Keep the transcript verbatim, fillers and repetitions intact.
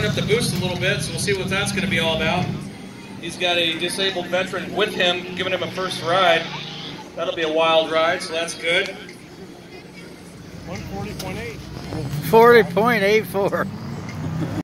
Up the boost a little bit, so we'll see what that's going to be all about. He's got a disabled veteran with him, giving him a first ride. That'll be a wild ride, so that's good. one forty point eight. forty point eight four.